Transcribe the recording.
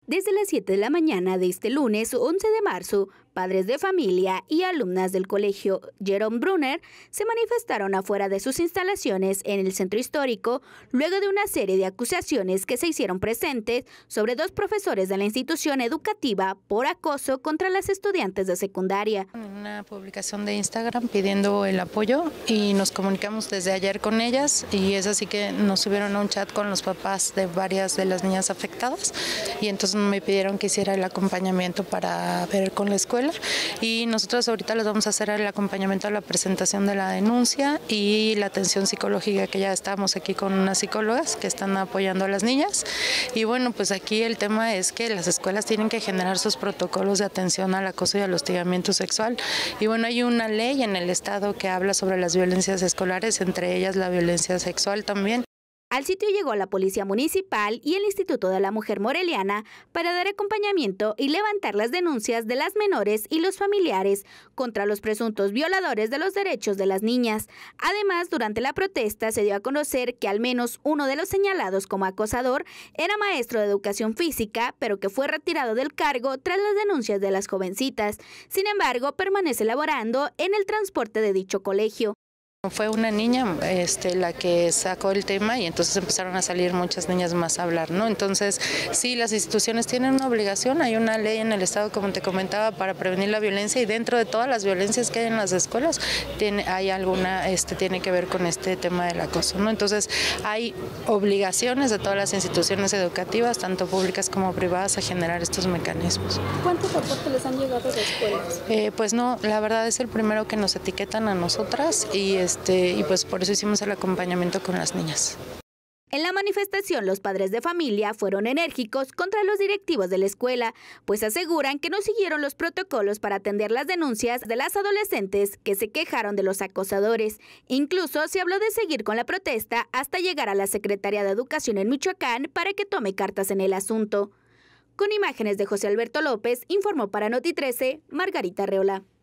Desde las 7 de la mañana de este lunes 11 de marzo, padres de familia y alumnas del colegio Jerome Brunner se manifestaron afuera de sus instalaciones en el centro histórico luego de una serie de acusaciones que se hicieron presentes sobre dos profesores de la institución educativa por acoso contra las estudiantes de secundaria. Una publicación de Instagram pidiendo el apoyo y nos comunicamos desde ayer con ellas y es así que nos subieron a un chat con los papás de varias de las niñas afectadas y entonces me pidieron que hiciera el acompañamiento para ver con la escuela y nosotros ahorita les vamos a hacer el acompañamiento a la presentación de la denuncia y la atención psicológica, que ya estamos aquí con unas psicólogas que están apoyando a las niñas. Y bueno, pues aquí el tema es que las escuelas tienen que generar sus protocolos de atención al acoso y al hostigamiento sexual. Y bueno, hay una ley en el estado que habla sobre las violencias escolares, entre ellas la violencia sexual también. Al sitio llegó la Policía Municipal y el Instituto de la Mujer Moreliana para dar acompañamiento y levantar las denuncias de las menores y los familiares contra los presuntos violadores de los derechos de las niñas. Además, durante la protesta se dio a conocer que al menos uno de los señalados como acosador era maestro de educación física, pero que fue retirado del cargo tras las denuncias de las jovencitas. Sin embargo, permanece laborando en el transporte de dicho colegio. Fue una niña la que sacó el tema y entonces empezaron a salir muchas niñas más a hablar, ¿no? Entonces, sí, las instituciones tienen una obligación, hay una ley en el estado, como te comentaba, para prevenir la violencia y dentro de todas las violencias que hay en las escuelas, hay alguna, tiene que ver con este tema del acoso, ¿no? Entonces, hay obligaciones de todas las instituciones educativas, tanto públicas como privadas, a generar estos mecanismos. ¿Cuántos reportes les han llegado de escuelas? Pues no, la verdad es el primero que nos etiquetan a nosotras y pues por eso hicimos el acompañamiento con las niñas. En la manifestación, los padres de familia fueron enérgicos contra los directivos de la escuela, pues aseguran que no siguieron los protocolos para atender las denuncias de las adolescentes que se quejaron de los acosadores. Incluso se habló de seguir con la protesta hasta llegar a la Secretaría de Educación en Michoacán para que tome cartas en el asunto. Con imágenes de José Alberto López, informó para Noti 13, Margarita Reola.